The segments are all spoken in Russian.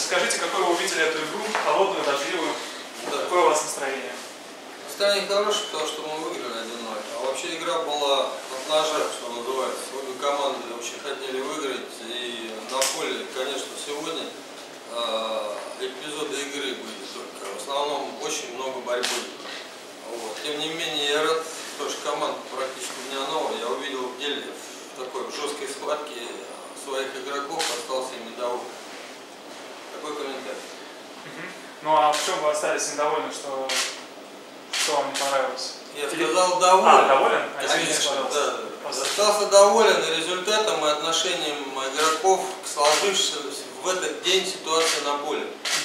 Расскажите, какой вы увидели эту игру, холодную, дождливую, какое у вас настроение? Настроение хорошее, потому что мы выиграли 1-0. А вообще игра была от ножа, что называется. Обе команды очень хотели выиграть. И на поле, конечно, сегодня эпизоды игры были только. В основном очень много борьбы. Вот. Тем не менее, я рад, потому что команда практически у меня новая. Я увидел в деле в такой жесткой схватке своих игроков, остался ими доволен. Такой комментарий. Ну а в чем вы остались недовольны, что вам не понравилось? Я сказал доволен. Доволен? Конечно, да. Остался доволен результатом и отношением игроков к сложившейся в этот день ситуации на поле.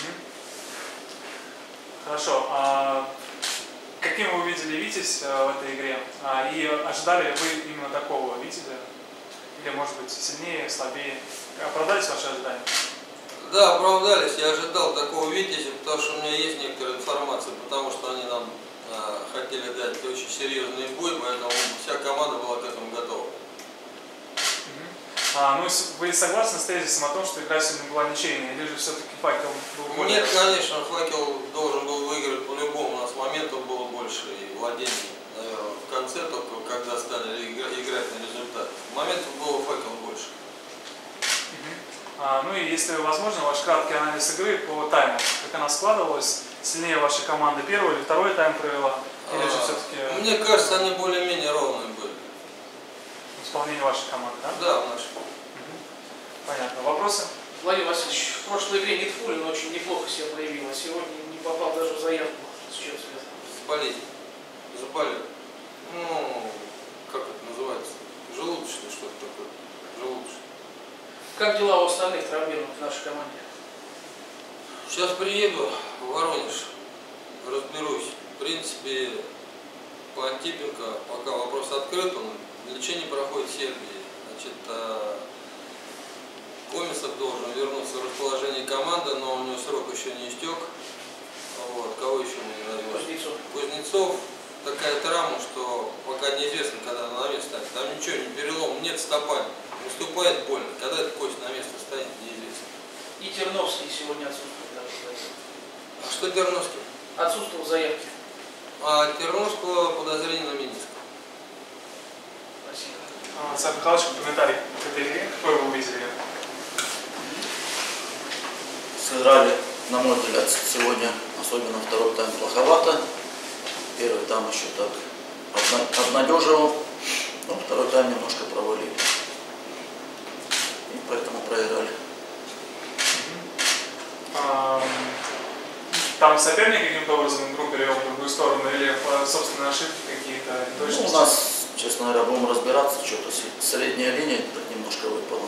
Хорошо. А каким вы увидели Витязь в этой игре? И ожидали ли вы именно такого Витязя? Или, может быть, сильнее, слабее? Оправдались ваши ожидания? Да, оправдались. Я ожидал такого Витязя, потому что у меня есть некоторая информация, потому что они нам хотели дать очень серьезный бой, поэтому вся команда была к этому готова. Ну, вы согласны с тезисом о том, что игра сегодня была ничейная, или же все-таки Факел был более... Нет, конечно, Факел должен был выиграть по-любому. У нас моментов было больше и владений, наверное, в конце, только когда стали играть на результат. Моментов было Факел больше. Ну и если возможно, ваш краткий анализ игры по тайму, как она складывалась, сильнее ваша команда первый или второй тайм провела, или же все-таки... Мне кажется, они более-менее ровные были. Исполнение вашей команды, да? Да, в нашей. Понятно. Вопросы? Владимир Васильевич, в прошлой игре Нитфулин очень неплохо себя проявил, а сегодня не попал даже в заявку. С чем связано? С болезнью. Заболел. Ну, как это называется? Желудочный что-то такое. Желудочный. Как дела у остальных травмированных в нашей команде? Сейчас приеду в Воронеж, разберусь. В принципе, по Антипенко пока вопрос открыт, он лечение проходит в Сербии. Значит, Комисов должен вернуться в расположение команды, но у него срок еще не истек. Вот. Кого еще мы не назвали? Кузнецов. Кузнецов. Такая травма, что пока неизвестно, когда она на место станет. Там ничего, не перелом, нет стопа. Выступает больно. Когда эта кость на место станет, неизвестно. И Терновский сегодня отсутствует. А что Терновский? Отсутствовал в заявке. А Терновского подозрение на мениск. Спасибо. Александр Михайлович, комментарий к этой игре. Какой вы увидели? Сыграли, на мой взгляд, сегодня, особенно второй тайм, плоховато. Первый тайм еще так обнадеживал, но второй тайм немножко провалили. И поэтому проиграли. Там соперник каким-то образом игру перевел в другую сторону или по собственной ошибке какие-то неточности? Ну, у нас, честно говоря, будем разбираться, что-то средняя линия так немножко выпала.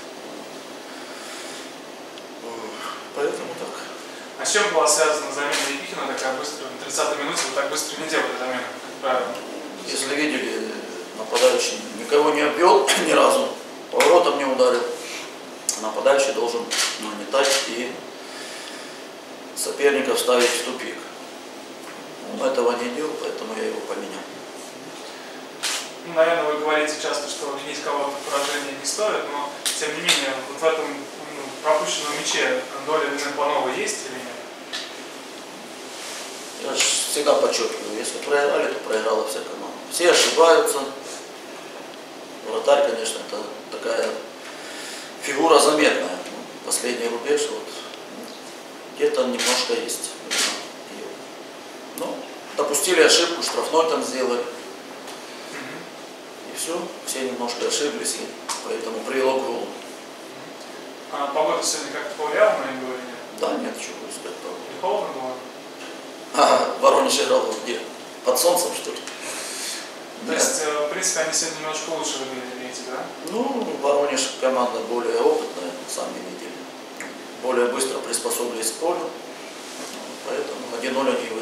Поэтому так. А с чем была связана замена Епихина такая быстрая? На 30-й минуте вы так быстро не делали замену, как правило. Если видели, нападающий никого не обвел ни разу, поворотом не ударил. Нападающий должен нагнетать и соперника ставить в тупик. Он этого не делал, поэтому я его поменял. Ну, наверное, вы говорите часто, что винить кого-то в поражении не стоит, но тем не менее, вот в этом пропущенном мяче доля вины Панова есть или нет? Я же всегда подчеркиваю, если проиграли, то проиграла вся команда. Все ошибаются. Вратарь, конечно, это такая фигура заметная. Последний рубеж, вот, где-то немножко есть. Ну, допустили ошибку, штрафной там сделали. И все, все немножко ошиблись, и поэтому привело к голу. А погода сегодня как-то повлияла на игру или нет? Да, нет, что будет сказать. Не холодно было? Воронеж играл где? Под солнцем, что ли? То есть, в принципе, они сегодня немножко лучше выглядели, видите, да? Ну, Воронеж команда более опытная, сами видели. Более быстро приспособились к полю. Поэтому 1-0 они